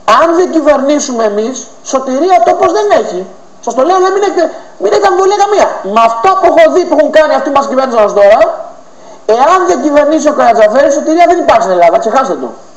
Αν δεν κυβερνήσουμε εμείς, σωτηρία ο τόπος δεν έχει. Σας το λέω, μην έχετε αμφιβολία καμία. Με αυτό που έχω δει που έχουν κάνει αυτοί που μας κυβέρνησαν ως τώρα, εάν δεν κυβερνήσει ο Καρατζαφέρης, σωτηρία δεν υπάρχει στην Ελλάδα. Ξεχάστε το.